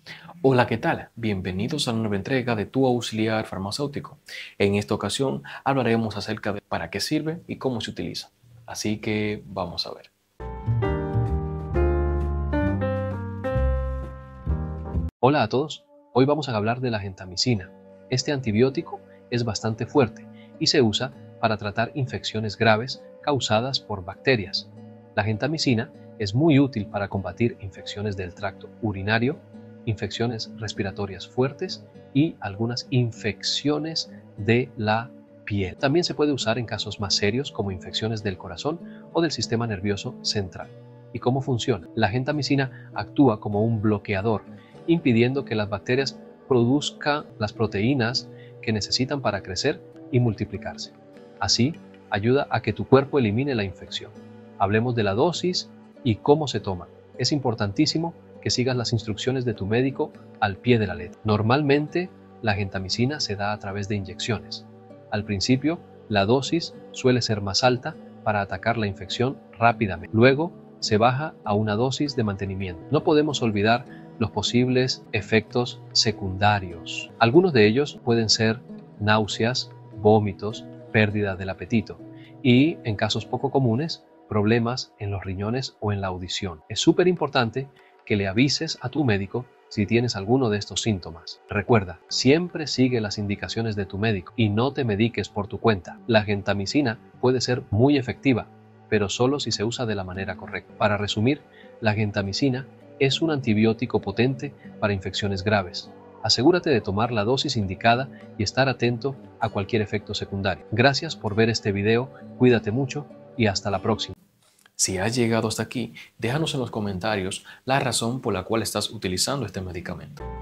Hola, ¿qué tal? Bienvenidos a una nueva entrega de Tu Auxiliar Farmacéutico. En esta ocasión hablaremos acerca de para qué sirve y cómo se utiliza. Así que vamos a ver. Hola a todos, hoy vamos a hablar de la gentamicina. Este antibiótico es bastante fuerte y se usa para tratar infecciones graves causadas por bacterias. La gentamicina es muy útil para combatir infecciones del tracto urinario, infecciones respiratorias fuertes y algunas infecciones de la piel. También se puede usar en casos más serios como infecciones del corazón o del sistema nervioso central. ¿Y cómo funciona? La gentamicina actúa como un bloqueador impidiendo que las bacterias produzcan las proteínas que necesitan para crecer y multiplicarse. Así, ayuda a que tu cuerpo elimine la infección. Hablemos de la dosis y cómo se toma. Es importantísimo que sigas las instrucciones de tu médico al pie de la letra. Normalmente, la gentamicina se da a través de inyecciones. Al principio, la dosis suele ser más alta para atacar la infección rápidamente. Luego, se baja a una dosis de mantenimiento. No podemos olvidar los posibles efectos secundarios. Algunos de ellos pueden ser náuseas, vómitos, pérdida del apetito y, en casos poco comunes, problemas en los riñones o en la audición. Es súper importante que le avises a tu médico si tienes alguno de estos síntomas. Recuerda, siempre sigue las indicaciones de tu médico y no te mediques por tu cuenta. La gentamicina puede ser muy efectiva, pero solo si se usa de la manera correcta. Para resumir, la gentamicina es un antibiótico potente para infecciones graves. Asegúrate de tomar la dosis indicada y estar atento a cualquier efecto secundario. Gracias por ver este video, cuídate mucho y hasta la próxima. Si has llegado hasta aquí, déjanos en los comentarios la razón por la cual estás utilizando este medicamento.